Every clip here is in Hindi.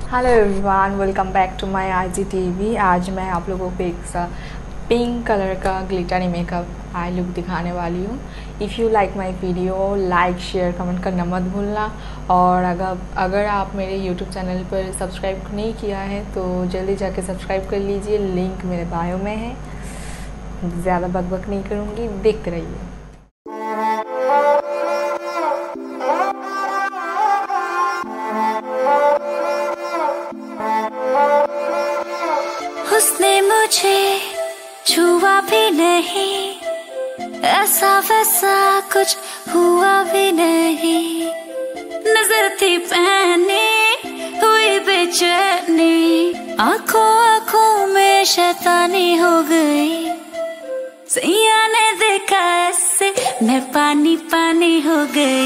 Hello everyone, welcome back to my IGTV। आज मैं आप लोगों को एक सा पिंक कलर का ग्लिटरी मेकअप आई लुक दिखाने वाली हूँ। If you like my video, like share comment करना मत भूलना। और अगर आप मेरे यूट्यूब चैनल पर सब्सक्राइब नहीं किया है तो जल्दी जाके सब्सक्राइब कर लीजिए, लिंक मेरे बायो में है। ज़्यादा बकबक नहीं करूँगी, देखते रहिए। उसने मुझे छुआ भी नहीं, ऐसा वैसा कुछ हुआ भी नहीं। नजर थी पहनी हुई बेचैनी, आंखों आंखों में शैतानी हो गई। सैया ने देखा ऐसे मैं पानी पानी हो गई।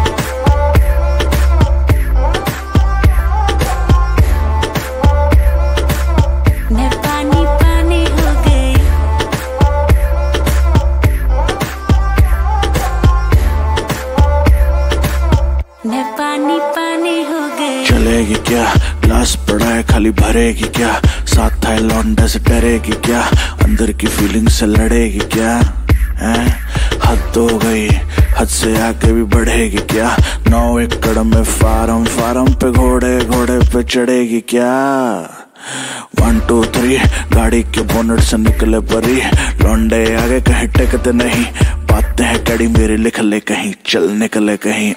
चलेगी क्या, ग्लास पड़ा है खाली भरेगी क्या, साथ था लौंडा से डरेगी क्या, अंदर की फीलिंग से लड़ेगी क्या है? हद हो गई, हद से आगे भी बढ़ेगी क्या, 9 एकड़ में फार्म फार्म पे घोड़े घोड़े पे चढ़ेगी क्या। 1 2 3 गाड़ी के बोनट से निकले परी, लौंडे आगे कहीं टेकते नहीं, बातें हैं कड़ी मेरी लिख ले कहीं, चल निकले कहीं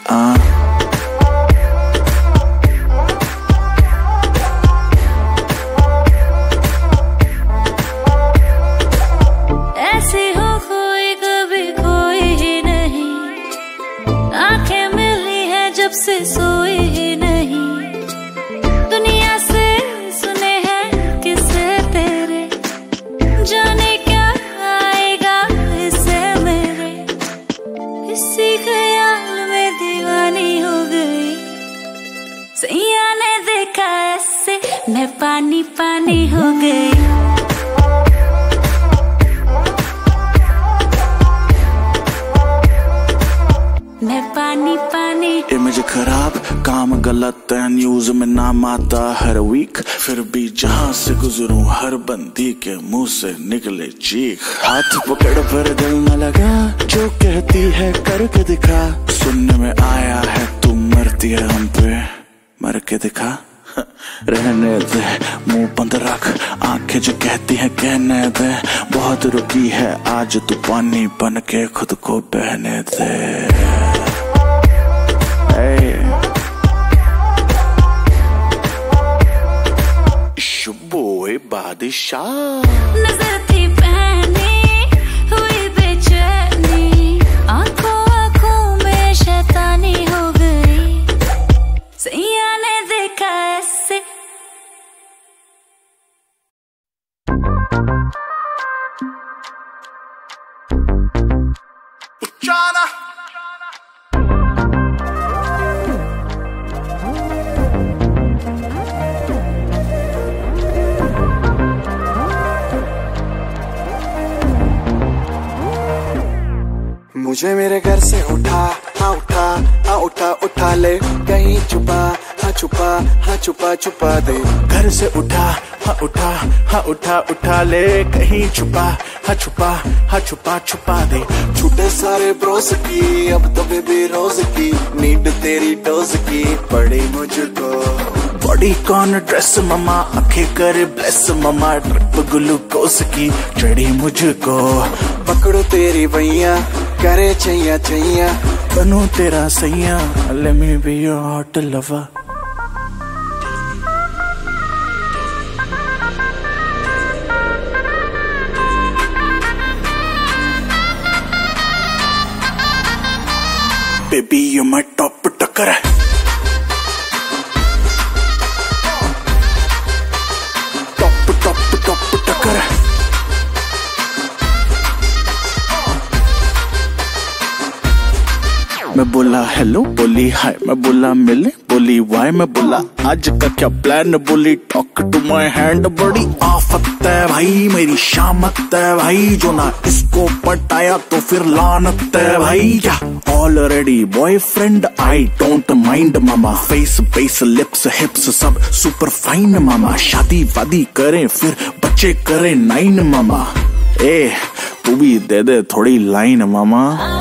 से सोई ही नहीं, दुनिया से सुने हैं किसे तेरे, जाने क्या आएगा इससे मेरे। इसी ख्याल में दीवानी हो गई। सैया ने देखा ऐसे मैं पानी पानी हो गई। मैं पानी पानी। इमेज खराब, काम गलत है, न्यूज में नाम आता हर वीक, फिर भी जहां से गुजरूं हर बंदी के मुंह से निकले चीख। हाथ पकड़ पर दिल न लगा, जो कहती है करके दिखा, सुनने में आया है तू मरती है हम पे, मर के दिखा। रहने दे, मुंह बंद रख, आंखें जो कहती हैं कहने दे, बहुत रुकी है आज तू पानी बन के खुद को बहने दे। शुबोए बादशाह। नजर थी पहनी हुई बेचैनी, आंखों आंखों में शैतानी हो गई। सैया ने देखा ऐसे। मुझे मेरे घर से उठा, उठा ले, कहीं छुपा, छुपा दे। घर से उठा, उठा ले, कहीं छुपा, छुपा दे। छूटे सारे ब्रोस की, अब तो बेबी रोज की, नीड तेरी डोज की पड़ी मुझको। बॉडी कौन ड्रेस ममा, आंखें करे ब्लेस ममा, ड्रिप ग्लूकोस की चढ़ी मुझको। पकड़ो तेरी भैया, करे छैया छैया, बनूं तेरा सैया, let me be your hot lover। Baby you're my top टक्कर है, टॉप टक्कर है। मैं बोला हेलो, बोली हाय, मैं बोला मिले, बोली वाई, मैं बोला आज का क्या प्लान, बोली टॉक टू माय हैंड। बड़ी आफत है भाई, मेरी शामत है भाई, जो ना इसको पटाया तो फिर लानत है भाई। क्या already boyfriend, I don't mind mama, face base lips hips सब सुपर फाइन मामा, शादी वादी करें फिर बच्चे करें 9 मामा, ए तू भी दे दे थोड़ी line mama.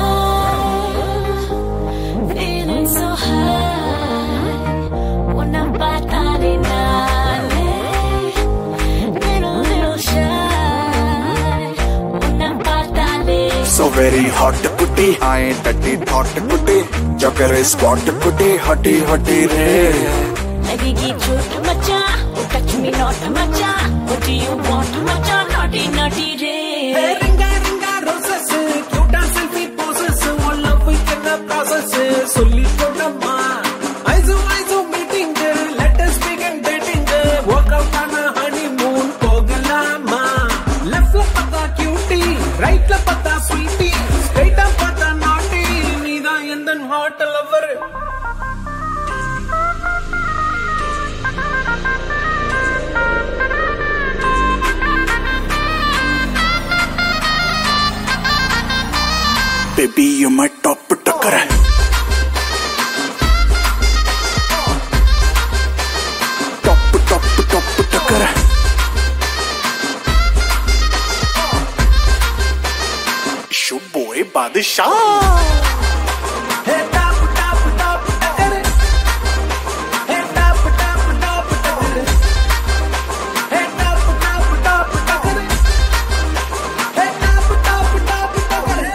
So very hot कुटी, आए टट्टी थॉट कुटी, जो करे स्पॉट कुटी, हटी हटी रे। लगेगी चोट मचा, touch me not मचा, what do you want मचा, naughty naughty रे। Ringa ringa roses, cute and selfie poses, all love we can process, solli kodamma. Aizu meeting, let us begin dating, walk out on a honeymoon, pogalama. Left la pata cutie, right la pata sweetie, straight up pata naughty, needa endan hot lover. Baby you my top टक्कर है, टॉप टॉप टॉप टक्कर है। Show boy Badshah, Hey tap tap tap takare, hey tap tap tap takare, hey tap tap tap takare, hey tap tap tap takare.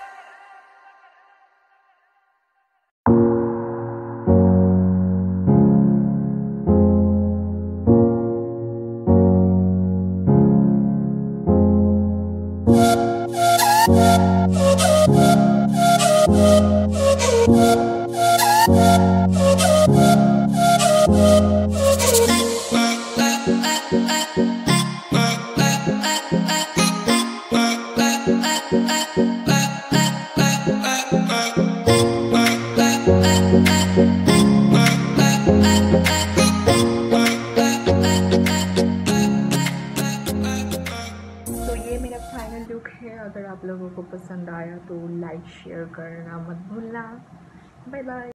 तो ये मेरा फाइनल लुक है। अगर आप लोगों को पसंद आया तो लाइक शेयर करना मत भूलना। Bye bye.